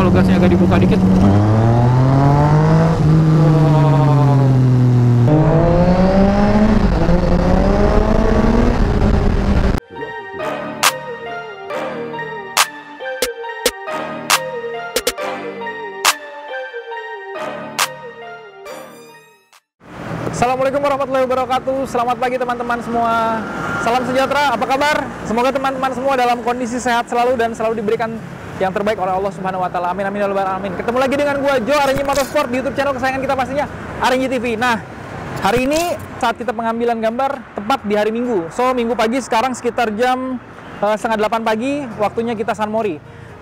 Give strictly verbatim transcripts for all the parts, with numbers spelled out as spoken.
kalau gasnya agak dibuka dikit. Assalamualaikum warahmatullahi wabarakatuh. Selamat pagi teman-teman semua. Salam sejahtera, apa kabar? Semoga teman-teman semua dalam kondisi sehat selalu dan selalu diberikan yang terbaik oleh Allah Subhanahu wa taala. Amin amin ya rabbal alamin. Ketemu lagi dengan gua Jo, R N G Motorsport di YouTube channel kesayangan kita pastinya, R N G T V. Nah, hari ini saat kita pengambilan gambar tepat di hari Minggu. So, Minggu pagi sekarang sekitar jam uh, setengah delapan pagi, waktunya kita San Mori.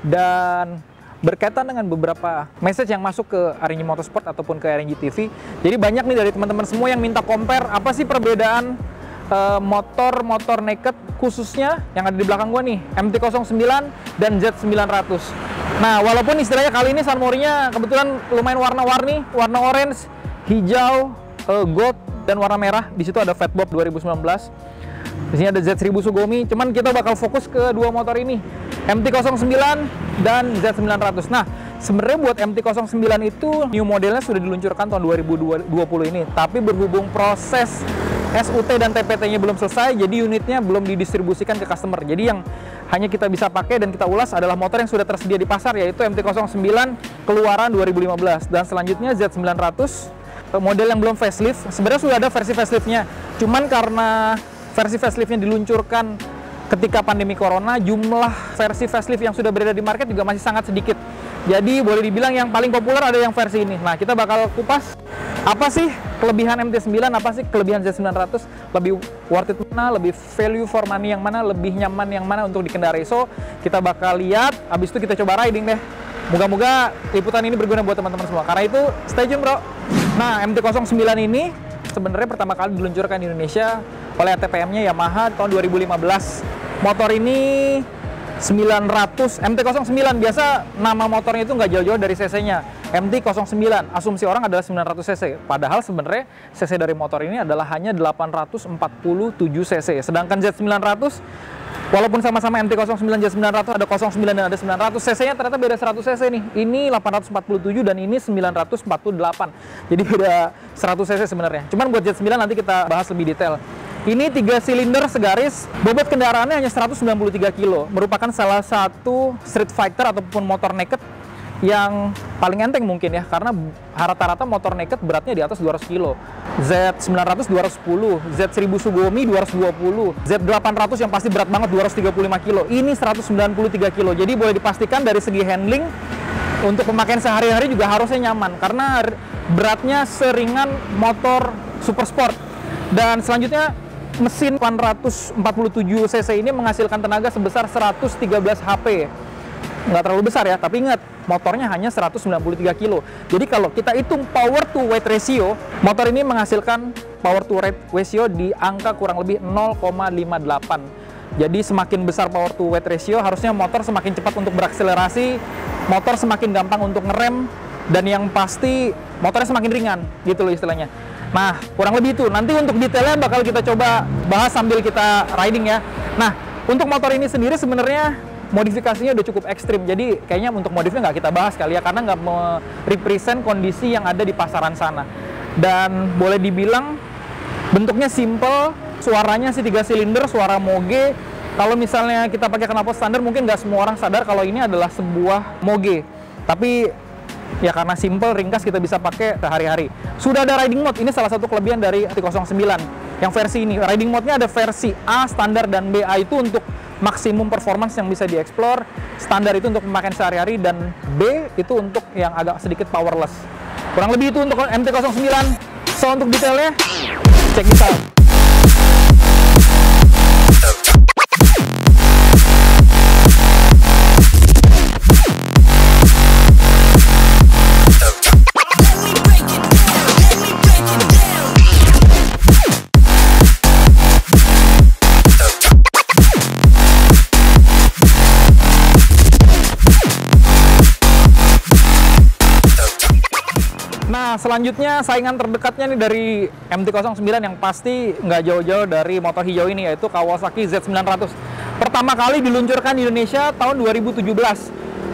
Dan berkaitan dengan beberapa message yang masuk ke R N G Motorsport ataupun ke R N G T V. Jadi banyak nih dari teman-teman semua yang minta compare apa sih perbedaan motor-motor uh, naked khususnya yang ada di belakang gua nih, M T nol sembilan dan Z sembilan ratus. Nah, walaupun istilahnya kali ini San Mori-nya kebetulan lumayan warna-warni, warna orange, hijau, uh, gold dan warna merah. Di situ ada Fatbob dua ribu sembilan belas. Di sini ada Z seribu Sugomi, cuman kita bakal fokus ke dua motor ini, M T nol sembilan dan Z sembilan ratus. Nah, sebenarnya buat M T nol sembilan itu new modelnya sudah diluncurkan tahun dua ribu dua puluh ini, tapi berhubung proses S U T dan T P T-nya belum selesai, jadi unitnya belum didistribusikan ke customer. Jadi yang hanya kita bisa pakai dan kita ulas adalah motor yang sudah tersedia di pasar, yaitu M T nol sembilan keluaran dua ribu lima belas, dan selanjutnya Z sembilan ratus model yang belum facelift. Sebenarnya sudah ada versi faceliftnya, cuman karena versi faceliftnya diluncurkan ketika pandemi corona, jumlah versi facelift yang sudah berada di market juga masih sangat sedikit. Jadi boleh dibilang yang paling populer ada yang versi ini. Nah, kita bakal kupas apa sih kelebihan M T sembilan, apa sih kelebihan Z sembilan ratus, lebih worth it mana, lebih value for money yang mana, lebih nyaman yang mana untuk dikendarai. So, kita bakal lihat, habis itu kita coba riding deh. Moga-moga liputan ini berguna buat teman-teman semua. Karena itu, stay tune bro. Nah, M T nol sembilan ini sebenarnya pertama kali diluncurkan di Indonesia oleh A T P M-nya Yamaha tahun dua ribu lima belas. Motor ini sembilan ratus, M T nol sembilan, biasa nama motornya itu nggak jauh-jauh dari cc-nya. M T nol sembilan, asumsi orang adalah sembilan ratus cc. Padahal sebenarnya cc dari motor ini adalah hanya delapan ratus empat puluh tujuh cc. Sedangkan Z sembilan ratus, walaupun sama-sama M T nol sembilan, Z sembilan ratus, ada nol sembilan dan ada sembilan ratus, cc-nya ternyata beda seratus cc nih. Ini delapan ratus empat puluh tujuh dan ini sembilan ratus empat puluh delapan. Jadi beda seratus cc sebenarnya. Cuman buat Z sembilan nanti kita bahas lebih detail. Ini tiga silinder segaris, bobot kendaraannya hanya seratus sembilan puluh tiga kilo, merupakan salah satu street fighter ataupun motor naked yang paling enteng mungkin ya, karena rata-rata motor naked beratnya di atas dua ratus kilo. Z sembilan ratus dua ratus sepuluh, Z seribu Sugomi dua ratus dua puluh, Z delapan ratus yang pasti berat banget dua ratus tiga puluh lima kilo, ini seratus sembilan puluh tiga kilo. Jadi boleh dipastikan dari segi handling untuk pemakaian sehari-hari juga harusnya nyaman, karena beratnya seringan motor super sport. Dan selanjutnya mesin delapan ratus empat puluh tujuh cc ini menghasilkan tenaga sebesar seratus tiga belas H P. Nggak terlalu besar ya, tapi ingat, motornya hanya seratus sembilan puluh tiga kilo. Jadi kalau kita hitung power to weight ratio, motor ini menghasilkan power to weight ratio di angka kurang lebih nol koma lima delapan. Jadi semakin besar power to weight ratio, harusnya motor semakin cepat untuk berakselerasi, motor semakin gampang untuk ngerem, dan yang pasti motornya semakin ringan, gitu loh istilahnya. Nah, kurang lebih itu. Nanti untuk detailnya bakal kita coba bahas sambil kita riding ya. Nah, untuk motor ini sendiri sebenarnya modifikasinya udah cukup ekstrim. Jadi kayaknya untuk modifnya nggak kita bahas kali ya, karena nggak merepresent kondisi yang ada di pasaran sana. Dan boleh dibilang bentuknya simple, suaranya sih tiga silinder, suara moge. Kalau misalnya kita pakai knalpot standar, mungkin nggak semua orang sadar kalau ini adalah sebuah moge. Tapi ya karena simple, ringkas, kita bisa pakai sehari-hari. Sudah ada riding mode, ini salah satu kelebihan dari M T nol sembilan. Yang versi ini, riding mode-nya ada versi A, standar, dan B. A itu untuk maksimum performance yang bisa dieksplor, standar itu untuk pemakaian sehari-hari, dan B itu untuk yang agak sedikit powerless. Kurang lebih itu untuk M T nol sembilan. So, untuk detailnya, check this out. Nah, selanjutnya saingan terdekatnya nih dari M T nol sembilan yang pasti nggak jauh-jauh dari motor hijau ini, yaitu Kawasaki Z sembilan ratus. Pertama kali diluncurkan di Indonesia tahun dua ribu tujuh belas.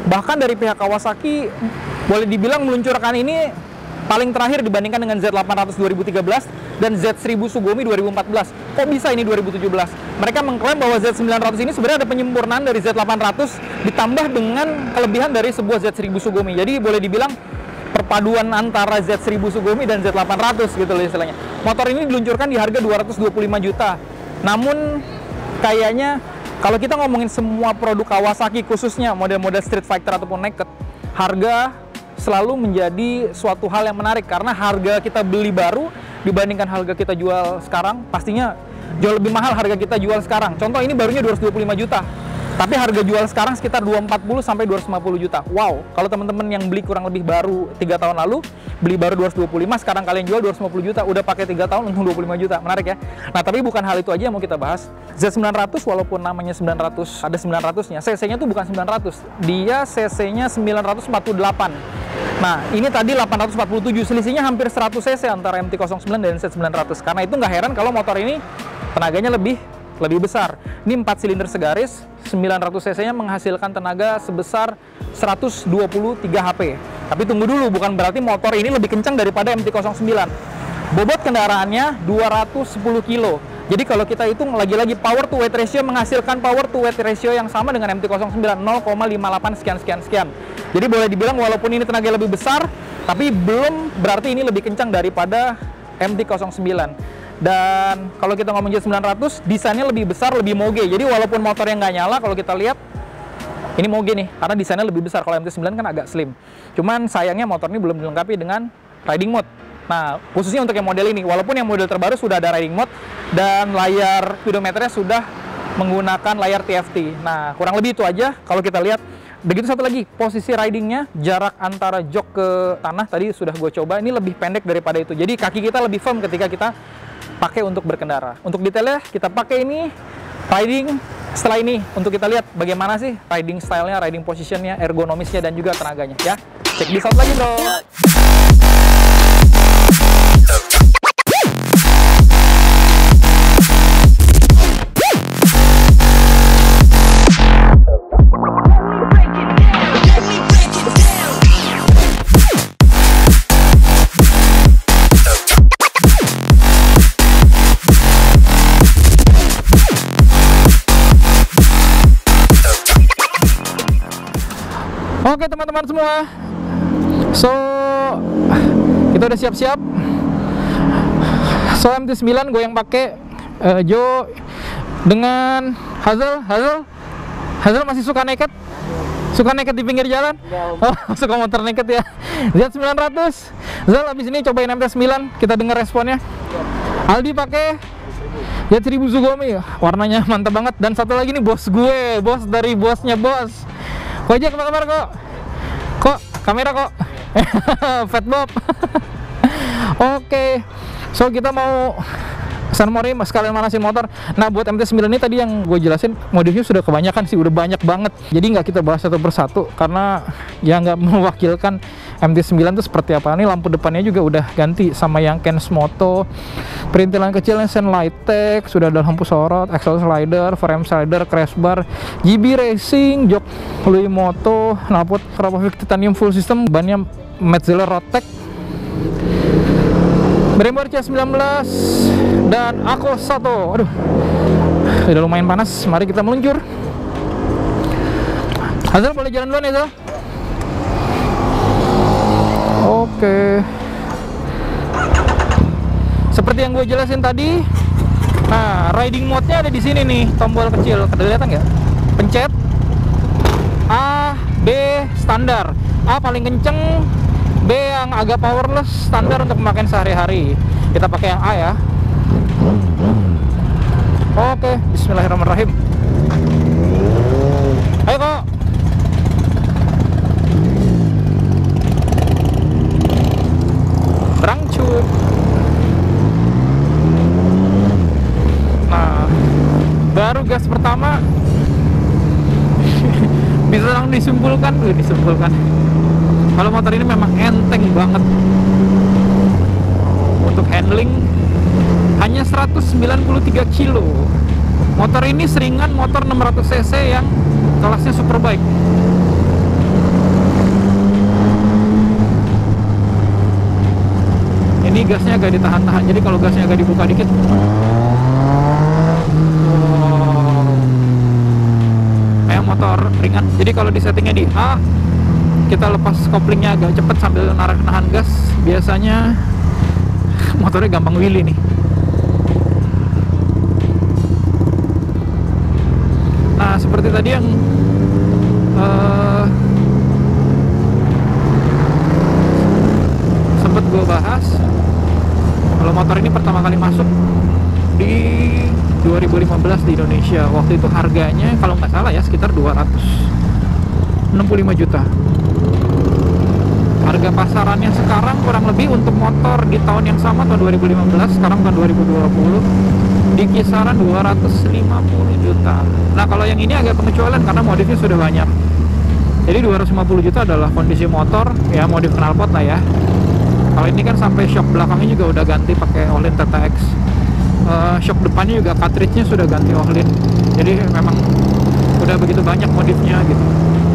Bahkan dari pihak Kawasaki boleh dibilang meluncurkan ini paling terakhir dibandingkan dengan Z delapan ratus dua ribu tiga belas dan Z seribu Sugoi dua ribu empat belas. Kok bisa ini dua ribu tujuh belas? Mereka mengklaim bahwa Z sembilan ratus ini sebenarnya ada penyempurnaan dari Z delapan ratus ditambah dengan kelebihan dari sebuah Z seribu Sugoi. Jadi boleh dibilang perpaduan antara Z seribu Sugoi dan Z delapan ratus gitu loh istilahnya. Motor ini diluncurkan di harga dua ratus dua puluh lima juta. Namun kayaknya kalau kita ngomongin semua produk Kawasaki, khususnya model-model Street Fighter ataupun Naked, harga selalu menjadi suatu hal yang menarik karena harga kita beli baru dibandingkan harga kita jual sekarang pastinya jauh lebih mahal harga kita jual sekarang. Contoh ini barunya dua ratus dua puluh lima juta. Tapi harga jual sekarang sekitar dua ratus empat puluh sampai dua ratus lima puluh juta. Wow, kalau teman-teman yang beli kurang lebih baru tiga tahun lalu, beli baru dua ratus dua puluh lima, sekarang kalian jual dua ratus lima puluh juta, udah pakai tiga tahun untung dua puluh lima juta. Menarik ya? Nah, tapi bukan hal itu aja yang mau kita bahas. Z sembilan ratus walaupun namanya sembilan ratus, ada sembilan ratus-nya, cc-nya tuh bukan sembilan ratus. Dia cc-nya sembilan ratus empat puluh delapan. Nah, ini tadi delapan ratus empat puluh tujuh, selisihnya hampir seratus cc antara M T nol sembilan dan Z sembilan ratus. Karena itu nggak heran kalau motor ini tenaganya lebih lebih besar. Ini empat silinder segaris, sembilan ratus cc-nya menghasilkan tenaga sebesar seratus dua puluh tiga HP. Tapi tunggu dulu, bukan berarti motor ini lebih kencang daripada M T nol sembilan. Bobot kendaraannya dua ratus sepuluh kilo. Jadi kalau kita hitung lagi-lagi power to weight ratio menghasilkan power to weight ratio yang sama dengan M T nol sembilan, nol koma lima delapan sekian sekian sekian. Jadi boleh dibilang walaupun ini tenaga lebih besar, tapi belum berarti ini lebih kencang daripada M T nol sembilan. Dan kalau kita ngomong Z sembilan ratus, desainnya lebih besar, lebih moge. Jadi walaupun motornya nggak nyala, kalau kita lihat ini moge nih, karena desainnya lebih besar. Kalau M T sembilan kan agak slim. Cuman sayangnya motor ini belum dilengkapi dengan riding mode. Nah, khususnya untuk yang model ini, walaupun yang model terbaru sudah ada riding mode dan layar speedometernya sudah menggunakan layar T F T. Nah, kurang lebih itu aja kalau kita lihat. Begitu satu lagi, posisi ridingnya, jarak antara jok ke tanah tadi sudah gue coba, ini lebih pendek daripada itu. Jadi kaki kita lebih firm ketika kita pakai untuk berkendara. Untuk detailnya kita pakai ini riding. Setelah ini untuk kita lihat bagaimana sih riding stylenya, riding positionnya, ergonomisnya dan juga tenaganya ya. Cek this out lagi bro. Oke teman-teman semua, so kita udah siap-siap. So M T sembilan gue yang pakai, uh, Jo dengan Hazel. Hazel, Hazel masih suka naked, suka naked di pinggir jalan. Oh, suka motor naked ya. Z sembilan ratus. Zal abis ini cobain M T sembilan, kita dengar responnya. Aldi pakai Z seribu Sugoi, warnanya mantap banget. Dan satu lagi nih bos gue, bos dari bosnya bos. Kok aja apa kabar kok? Kok kamera kok? Fat Bob. Oke, so kita mau San Mori sekalian manasin motor. Nah buat M T sembilan ini tadi yang gue jelasin modifnya sudah kebanyakan sih, udah banyak banget. Jadi nggak kita bahas satu persatu karena ya nggak mewakilkan M T sembilan itu seperti apa. Ini lampu depannya juga udah ganti sama yang Ken's Moto. Perintilan kecilnya Sen Lighttech, sudah ada lampu sorot, axle slider, frame slider, crash bar, G B Racing, jok Louis Moto, knalpot Crafavox titanium full system, bannya Metzeler Rotek, Brembo C sembilan belas dan Ako satu. Aduh, udah lumayan panas. Mari kita meluncur. Hazel boleh jalan duluan ya Zal? Oke. Seperti yang gue jelasin tadi, nah riding mode-nya ada di sini nih, tombol kecil. Kelihatan nggak? Pencet A, B standar. A paling kenceng, B yang agak powerless, standar untuk pemakaian sehari-hari. Kita pakai yang A ya. Oke, bismillahirrahmanirrahim. Ayo kok. Rangcut. Nah, baru gas pertama bisa langsung disimpulkan, uh, disimpulkan. Kalau motor ini memang enteng banget untuk handling, hanya seratus sembilan puluh tiga kilo. Motor ini seringan motor enam ratus cc yang kelasnya superbike. Ini gasnya agak ditahan-tahan, jadi kalau gasnya agak dibuka dikit, wow, kayak motor ringan. Jadi kalau di settingnya di A, kita lepas koplingnya agak cepet sambil narik nahan gas, biasanya motornya gampang wheelie nih. Nah, seperti tadi yang uh, sempet gue bahas, kalau motor ini pertama kali masuk di dua ribu lima belas di Indonesia. Waktu itu harganya kalau nggak salah ya sekitar dua ratus enam puluh lima juta. Harga pasarannya sekarang kurang lebih untuk motor di tahun yang sama, tahun dua ribu lima belas, sekarang tahun dua ribu dua puluh, di kisaran dua ratus lima puluh juta. Nah, kalau yang ini agak pengecualian karena modifnya sudah banyak. Jadi dua ratus lima puluh juta adalah kondisi motor, ya modif knalpot lah ya. Kalau ini kan sampai shock belakangnya juga udah ganti pakai Ohlin T T X. Uh, shock depannya juga cartridge-nya sudah ganti Ohlin. Jadi memang udah begitu banyak modifnya gitu.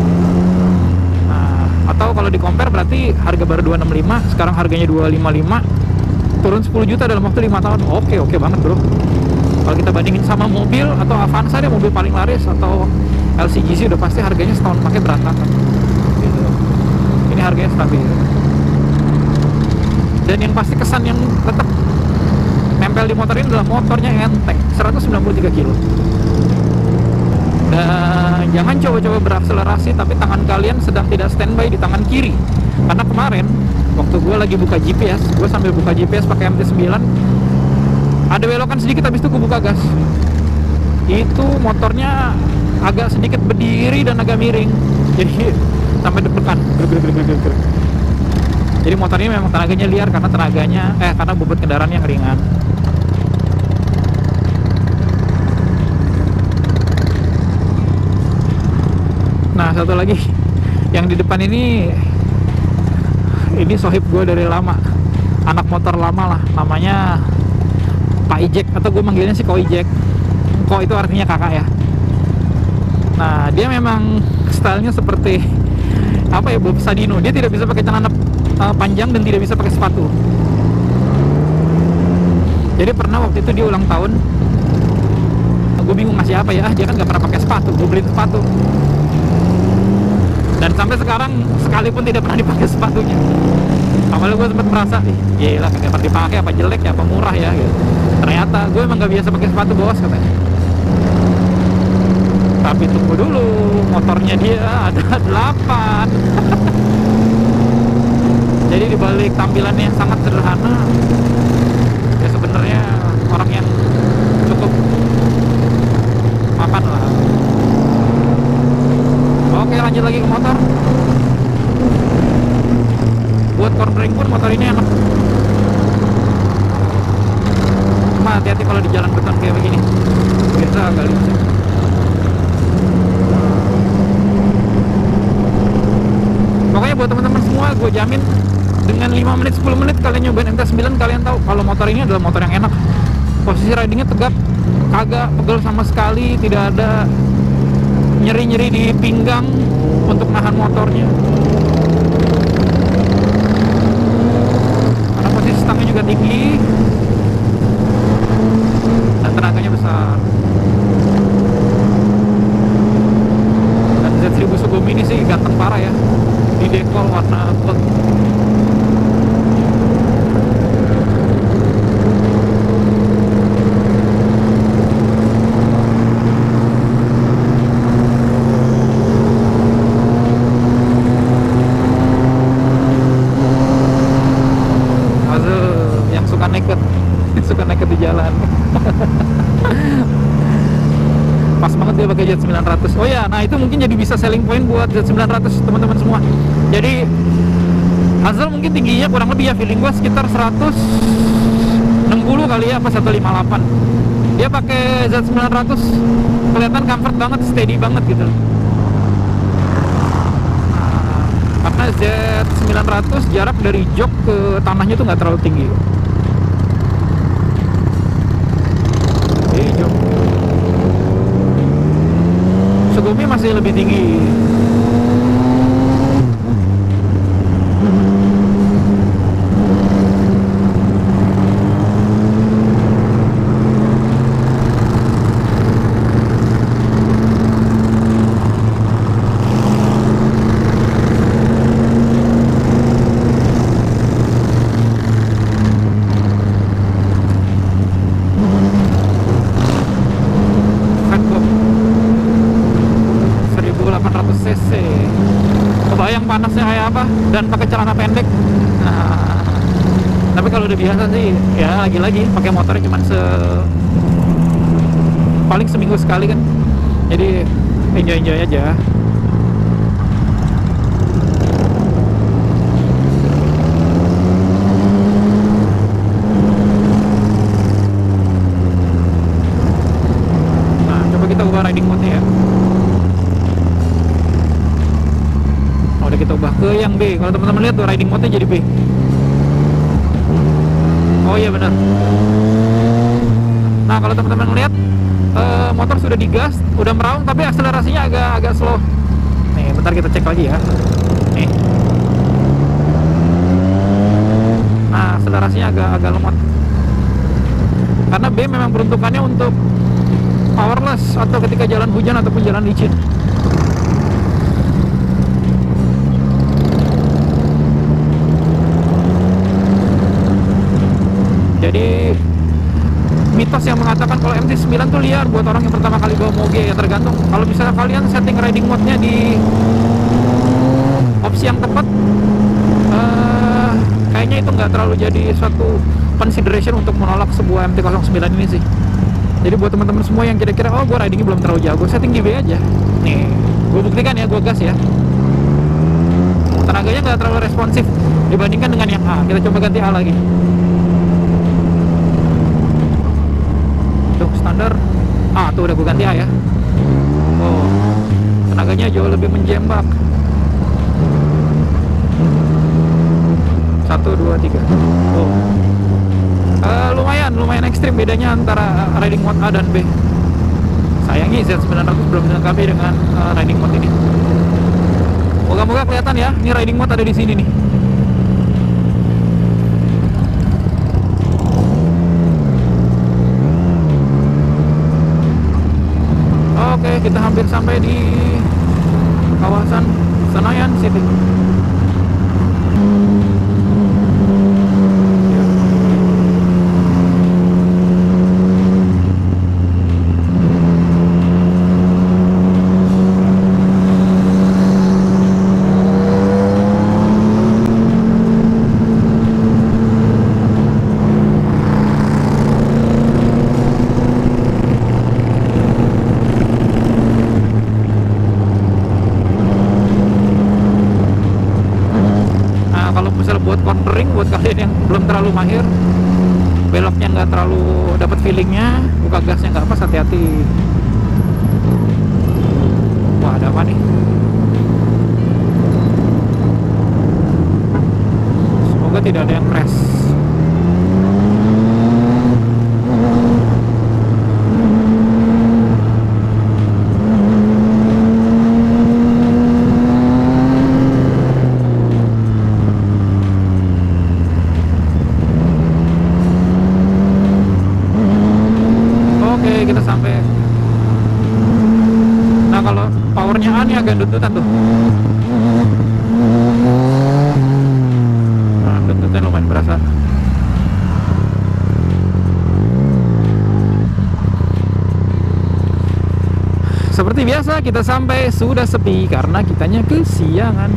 Atau kalau di compare berarti harga baru dua enam lima, sekarang harganya dua lima lima, turun sepuluh juta dalam waktu lima tahun. Oke, oke banget bro. Kalau kita bandingin sama mobil atau Avanza deh, mobil paling laris, atau L C G C, udah pasti harganya setahun pakai berantakan gitu. Ini harganya stabil. Dan yang pasti kesan yang tetap nempel di motor ini adalah motornya enteng, seratus sembilan puluh tiga kilo. Dan jangan coba-coba berakselerasi tapi tangan kalian sedang tidak standby di tangan kiri. Karena kemarin waktu gue lagi buka G P S, gue sambil buka G P S pakai M T sembilan, ada belokan sedikit, habis itu gue buka gas. Itu motornya agak sedikit berdiri dan agak miring, jadi sampai deg-degan. Jadi motornya memang tenaganya liar karena tenaganya eh karena bobot kendaraan yang ringan. Nah, satu lagi yang di depan ini, ini sohib gue dari lama, anak motor lama lah, namanya Pak Ijek, atau gue manggilnya sih Ko Ijek. Ko itu artinya kakak ya. Nah, dia memang stylenya seperti apa ya, Bob Sadino. Dia tidak bisa pakai celana uh, panjang dan tidak bisa pakai sepatu. Jadi pernah waktu itu dia ulang tahun, gue bingung ngasih apa ya, dia kan gak pernah pakai sepatu, gue beliin sepatu. Dan sampai sekarang sekalipun tidak pernah dipakai sepatunya. Awalnya gue sempat merasa, ih lah kagak pernah dipakai, apa jelek ya, apa murah ya gitu. Ternyata gue emang gak biasa pakai sepatu bos katanya. Tapi tunggu dulu, motornya dia ada delapan. Jadi dibalik tampilannya yang sangat sederhana, ya sebenarnya orang yang cukup mapan lah. Oke, lanjut lagi ke motor. Buat cornering pun motor ini enak. Cuma hati-hati kalau di jalan beton kayak begini, biasa agak licin. Pokoknya buat teman-teman semua, gue jamin dengan lima menit sepuluh menit kalian nyobain M T sembilan, kalian tahu kalau motor ini adalah motor yang enak. Posisi ridingnya tegap, kagak pegel sama sekali, tidak ada nyeri-nyeri di pinggang untuk nahan motornya. Karena posisi stangnya juga tinggi dan tenaganya besar. Dan Z seribu Sugumi ini sih ganteng parah ya, di dekol warna gold. Suka naked di jalan. Pas banget dia pakai Z sembilan ratus. Oh ya, nah itu mungkin jadi bisa selling point buat Z sembilan ratus teman-teman semua. Jadi Hazel mungkin tingginya kurang lebih ya, feeling gua sekitar seratus enam puluh kali ya, apa seratus lima puluh delapan. Dia pakai Z sembilan ratus kelihatan comfort banget, steady banget gitu. Nah, karena Z sembilan ratus jarak dari jok ke tanahnya tuh nggak terlalu tinggi. Sugumi masih lebih tinggi. apa dan pakai celana pendek. Nah, tapi kalau udah biasa sih ya lagi-lagi pakai motornya cuman se paling seminggu sekali kan, jadi enjoy-enjoy aja. Nah, coba kita ubah riding mode-nya ya. Oh, udah kita ubah ke yang B. Kalau teman-teman lihat tuh riding mode-nya jadi B. Oh iya benar. Nah, kalau teman-teman lihat Uh, motor sudah digas, udah meraung, tapi akselerasinya agak agak slow. Nih, bentar kita cek lagi ya. Nih. Nah, akselerasinya agak agak lemot. Karena B memang peruntukannya untuk powerless atau ketika jalan hujan ataupun jalan licin. Jadi mitos yang mengatakan kalau M T sembilan tuh liar buat orang yang pertama kali bawa moge, ya tergantung. Kalau misalnya kalian setting riding mode-nya di opsi yang tepat, uh, kayaknya itu nggak terlalu jadi suatu consideration untuk menolak sebuah M T nol sembilan ini sih. Jadi buat teman-teman semua yang kira-kira oh gue ridingnya belum terlalu jago, setting di B aja. Nih, gue buktikan ya, gue gas ya. Tenaganya nggak terlalu responsif dibandingkan dengan yang A. Kita coba ganti A lagi. Standar, ah tuh udah gue ganti A ya. Oh, tenaganya jauh lebih menjembak. Satu, dua, tiga. Oh, uh, lumayan, lumayan ekstrim bedanya antara riding mode A dan B. Sayangnya Z sembilan ratus belum dilengkapi dengan uh, riding mode ini. Moga-moga kelihatan ya, ini riding mode ada di sini nih. Oke, kita hampir sampai di kawasan Senayan City. Buat cornering, buat kalian yang belum terlalu mahir, beloknya nggak terlalu dapat feelingnya, buka gasnya nggak pas, hati-hati. Wah, ada apa nih? Semoga tidak ada yang crash. Kita sampai. Nah, kalau powernya A nih agak duntutan tuh. Nah, duntutnya lumayan berasa. Seperti biasa kita sampai sudah sepi karena kitanya kesiangan.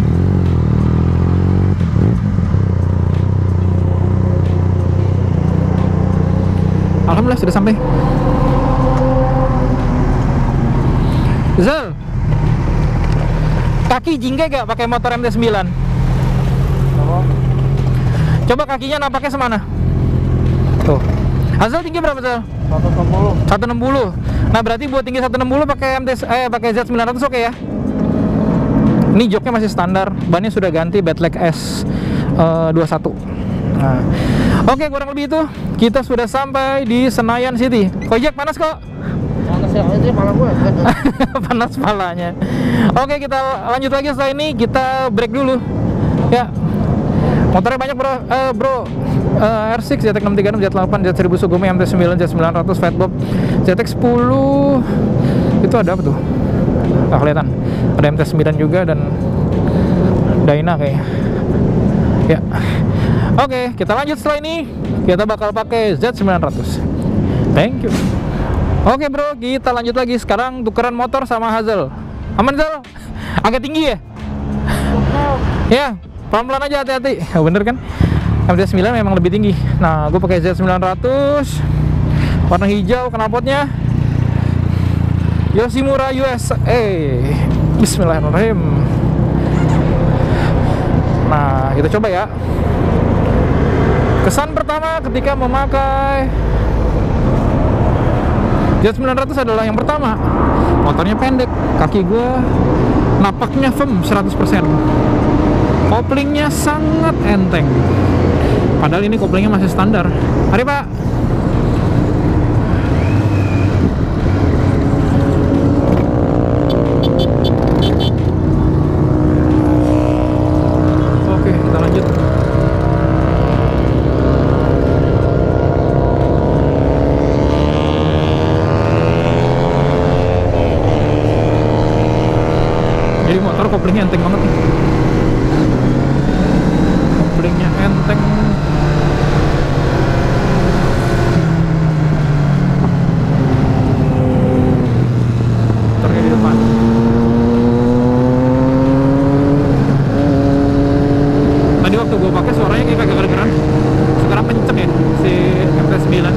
Alhamdulillah sudah sampai. Zal, kaki jingga gak pakai motor M T sembilan? Coba kakinya nampaknya semana? Tuh. Azal tinggi berapa, Zal? seratus enam puluh. seratus enam puluh. Nah, berarti buat tinggi seratus enam puluh pakai M T eh pakai Z sembilan ratus oke ya? Ini joknya masih standar, bannya sudah ganti Badleg S uh, dua puluh satu. Nah. Oke, kurang lebih itu kita sudah sampai di Senayan City. Kojek panas kok. Panas ya, ini pala gue. Panas palanya. Oke, kita lanjut lagi setelah ini, kita break dulu. Ya. Motornya banyak, Bro. Uh, bro. Uh, R enam, Z X enam tiga enam, Z delapan, Z seribu Sugumi, M T sembilan, Z sembilan ratus, Fatbob, Z X sepuluh. Itu ada apa tuh? Nggak kelihatan. Ada M T sembilan juga dan Dyna kayaknya. Ya. Oke, kita lanjut setelah ini. Kita bakal pakai Z sembilan ratus. Thank you. Oke, Bro, kita lanjut lagi. Sekarang tukeran motor sama Hazel. Aman, Zal? Agak tinggi ya? Ya, pelan-pelan aja, hati-hati. Ya, bener kan? M T sembilan memang lebih tinggi. Nah, gue pakai Z sembilan ratus warna hijau, knalpotnya Yoshimura U S A. Bismillahirrahmanirrahim. Nah, kita coba ya. Kesan pertama ketika memakai Z sembilan ratus adalah yang pertama, motornya pendek, kaki gue napaknya firm seratus persen. Koplingnya sangat enteng. Padahal ini koplingnya masih standar. Mari Pak. Oke, kita lanjut. Jadi motor koplingnya enteng banget nih. Koplingnya enteng. Motornya di depan. Tadi waktu gue pakai suaranya kayak kagak kedengeran. Sekarang kenceng ya si M T sembilan.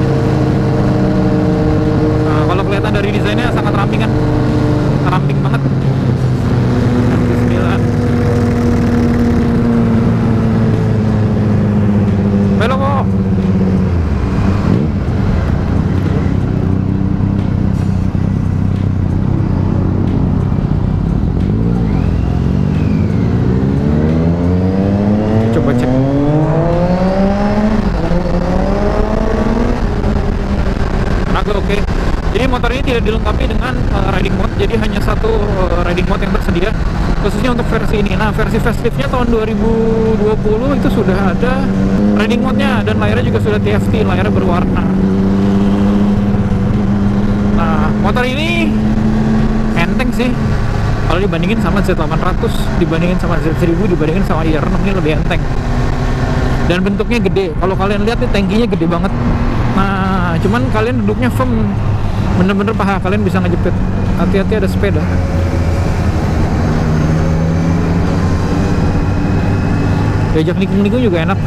Nah, kalau kelihatan dari desainnya sangat ramping kan, ramping banget. Belok kok. Coba cek. Agak oke. Jadi motor ini tidak dilengkapi dengan uh, riding mode. Jadi hanya satu uh, riding mode yang tersedia khususnya untuk versi ini. Nah, versi faceliftnya tahun dua ribu dua puluh itu sudah ada riding mode-nya dan layarnya juga sudah T F T, layarnya berwarna. Nah, motor ini enteng sih kalau dibandingin sama Z delapan ratus, dibandingin sama Z seribu, dibandingin sama I R enam, ini lebih enteng. Dan bentuknya gede. Kalau kalian lihat nih, tangkinya gede banget. Nah, cuman kalian duduknya firm, bener-bener paha kalian bisa ngejepit. Hati-hati, ada sepeda. Diajak nikung-nikung juga enak.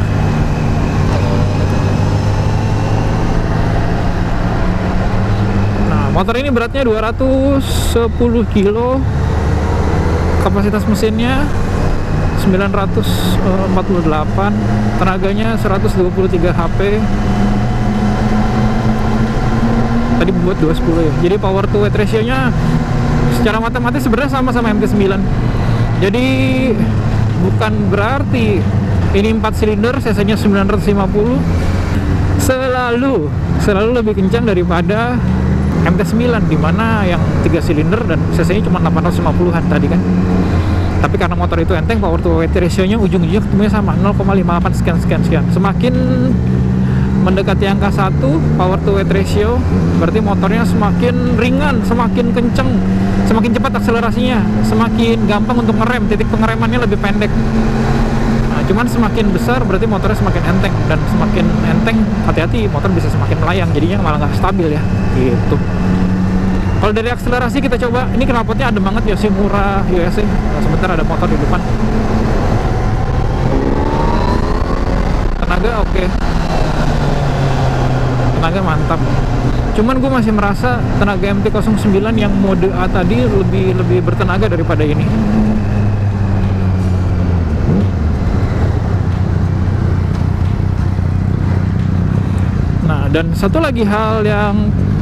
Nah, motor ini beratnya dua ratus sepuluh kilo, kapasitas mesinnya sembilan ratus empat puluh delapan, tenaganya seratus dua puluh tiga H P. Tadi buat dua ratus sepuluh ya. Jadi power to weight ratio-nya secara matematis sebenarnya sama sama M T sembilan. Jadi bukan berarti ini empat silinder, cc-nya sembilan ratus lima puluh selalu selalu lebih kencang daripada M T sembilan, dimana yang tiga silinder dan cc-nya cuma delapan ratus lima puluhan tadi kan. Tapi karena motor itu enteng, power to weight ratio-nya ujung-ujungnya ketemunya sama, nol koma lima delapan sekian sekian sekian. Semakin mendekati angka satu power to weight ratio, berarti motornya semakin ringan, semakin kenceng, semakin cepat akselerasinya, semakin gampang untuk ngerem, titik pengeremannya lebih pendek. Nah, cuman semakin besar berarti motornya semakin enteng, dan semakin enteng hati-hati motor bisa semakin melayang, jadinya malah nggak stabil ya gitu. Kalau dari akselerasi kita coba, ini knalpotnya ada banget Yoshimura U S A. Nah, sebentar, ada motor di depan. Tenaga oke, okay. Tenaga mantap. Cuman gue masih merasa tenaga M T nol sembilan yang mode A tadi lebih lebih bertenaga daripada ini. Nah, dan satu lagi hal yang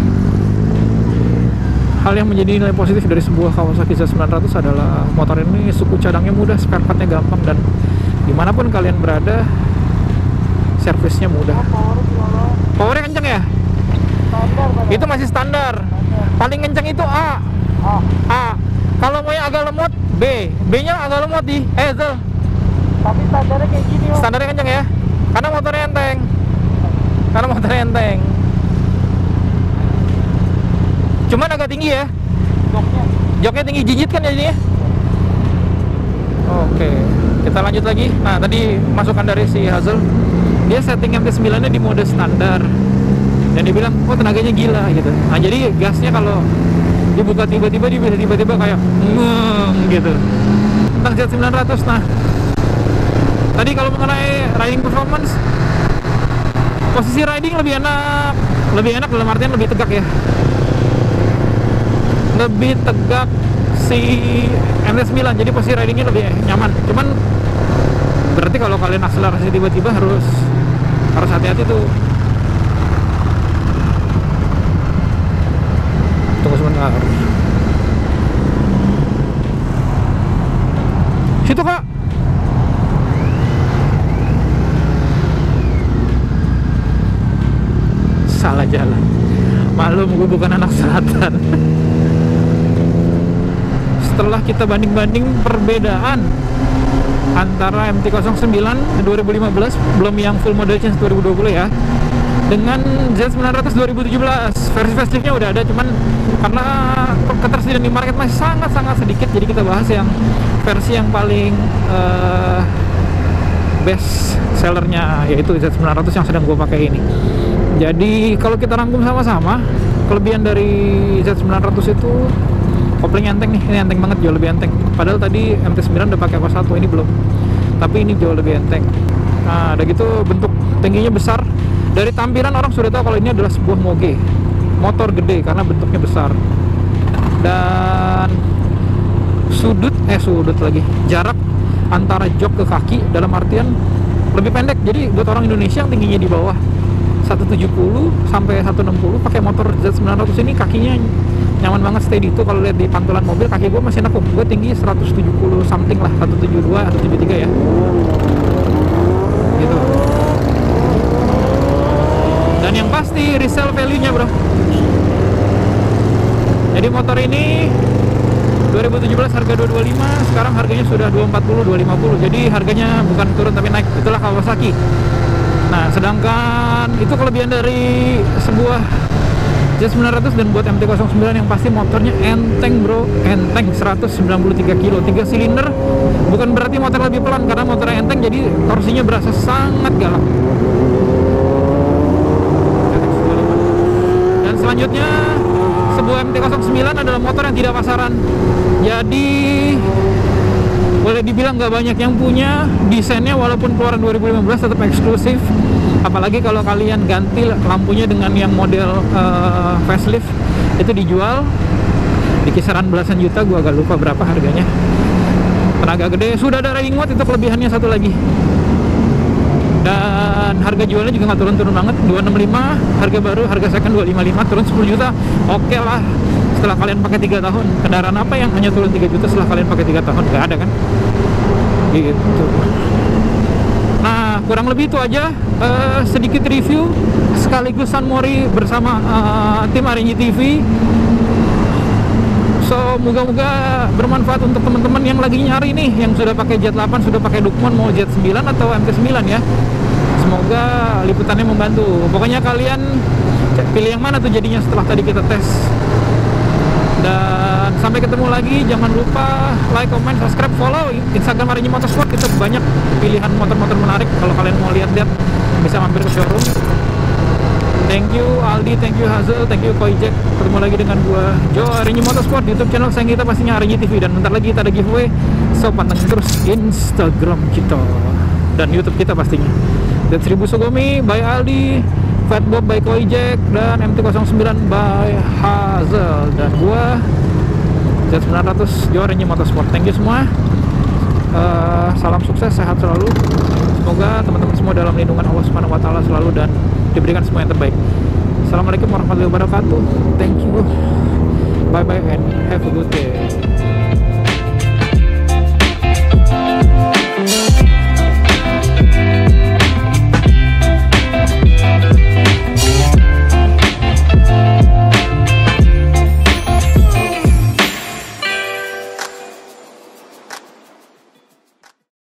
hal yang menjadi nilai positif dari sebuah Kawasaki Z sembilan ratus adalah motor ini suku cadangnya mudah, spare partnya gampang, dan dimanapun kalian berada servisnya mudah. Powernya kenceng ya? Standar, itu masih standar. Paling kenceng itu A. A. A. Kalau mau yang agak lemot B. B-nya agak lemot di eh Zel. Tapi standarnya kayak gini, Om. Standarnya kenceng ya? Karena motornya enteng. Karena motornya enteng. Cuman agak tinggi ya. Joknya. Joknya tinggi, jijit kan jadinya. Oke, kita lanjut lagi. Nah, tadi masukan dari si Hazel, dia setting M T sembilan nya di mode standar, dan dia bilang, oh tenaganya gila gitu. Nah, jadi gasnya kalau dibuka tiba-tiba, dia bisa tiba-tiba kayak ngeng gitu. Tentang Z sembilan ratus, nah Tadi kalau mengenai riding performance, posisi riding lebih enak, lebih enak dalam artian lebih tegak ya. Lebih tegak si M T sembilan, jadi posisi ridingnya lebih nyaman. Cuman berarti kalau kalian akselerasi tiba-tiba harus harus hati-hati tuh. Tunggu sebentar. Situ kak. Salah jalan. Maklum gue bukan anak selatan. Setelah kita banding-banding perbedaan antara M T nol sembilan dua ribu lima belas, belum yang full model change dua ribu dua puluh ya, dengan Z sembilan ratus dua ribu tujuh belas, versi faceliftnya udah ada, cuman karena ketersediaan di market masih sangat-sangat sedikit, jadi kita bahas yang versi yang paling uh, best sellernya, yaitu Z sembilan ratus yang sedang gue pakai ini. Jadi kalau kita rangkum sama-sama, kelebihan dari Z sembilan ratus itu kopling enteng nih, ini enteng banget, jauh lebih enteng. Padahal tadi M T sembilan udah pakai apa satu, ini belum. Tapi ini jauh lebih enteng. Nah, udah gitu bentuk tingginya besar. Dari tampilan orang sudah tahu kalau ini adalah sebuah moge, motor gede karena bentuknya besar. Dan sudut, eh sudut lagi, jarak antara jok ke kaki dalam artian lebih pendek. Jadi buat orang Indonesia yang tingginya di bawah seratus tujuh puluh sampai seratus enam puluh, pakai motor Z sembilan ratus ini kakinya nyaman banget, steady. Itu kalau lihat di pantulan mobil, kaki gue masih nekuk. Gue tinggi seratus tujuh puluh something lah, seratus tujuh puluh dua, seratus tujuh puluh tiga ya gitu. Dan yang pasti resale value nya bro. Jadi motor ini dua ribu tujuh belas harga dua ratus dua puluh lima, sekarang harganya sudah dua ratus empat puluh, dua ratus lima puluh. Jadi harganya bukan turun tapi naik. Itulah Kawasaki. Nah, sedangkan itu kelebihan dari sebuah Z sembilan ratus. Dan buat M T nol sembilan yang pasti motornya enteng bro, enteng, seratus sembilan puluh tiga kilo, tiga silinder. Bukan berarti motor lebih pelan, karena motornya enteng jadi torsinya berasa sangat galak. Dan selanjutnya sebuah M T nol sembilan adalah motor yang tidak pasaran. Jadi boleh dibilang nggak banyak yang punya. Desainnya walaupun keluaran dua ribu lima belas tetap eksklusif. Apalagi kalau kalian ganti lampunya dengan yang model uh, facelift, itu dijual di kisaran belasan juta. Gua agak lupa berapa harganya. Tenaga gede, sudah ada riding mode, itu kelebihannya satu lagi. Dan harga jualnya juga nggak turun-turun banget, dua ratus enam puluh lima. Harga baru, harga second dua ratus lima puluh lima, turun sepuluh juta. Oke lah, setelah kalian pakai tiga tahun. Kendaraan apa yang hanya turun tiga juta setelah kalian pakai tiga tahun? Nggak ada kan? Gitu. Nah, kurang lebih itu aja, uh, sedikit review sekaligus Sunmori bersama uh, tim R N G T V. So, moga-moga bermanfaat untuk teman-teman yang lagi nyari nih, yang sudah pakai Z delapan, sudah pakai Dukmon, mau Z sembilan atau M T sembilan ya. Semoga liputannya membantu. Pokoknya kalian pilih yang mana tuh jadinya setelah tadi kita tes. Dan sampai ketemu lagi, jangan lupa like, comment, subscribe, follow Instagram R N G Motorsport. Kita banyak pilihan motor-motor menarik. Kalau kalian mau lihat-lihat, bisa mampir ke showroom. Thank you Aldi, thank you Hazel, thank you Koi Jack. Ketemu lagi dengan gua Jo, R N G Motorsport di YouTube channel saya, kita pastinya R N G T V. Dan bentar lagi kita ada giveaway, so pantengin terus Instagram kita dan YouTube kita pastinya. Dan seribu Sugomi by Aldi, Fat Bob by Koi Jack, dan M T nol sembilan by Hazel. Dan gua Z sembilan ratus Jo, R N G Motorsport. Thank you semua. Uh, salam sukses, sehat selalu. Semoga teman-teman semua dalam lindungan Allah Subhanahu wa taala selalu dan diberikan semua yang terbaik. Assalamualaikum warahmatullahi wabarakatuh. Thank you. Bye bye and have a good day.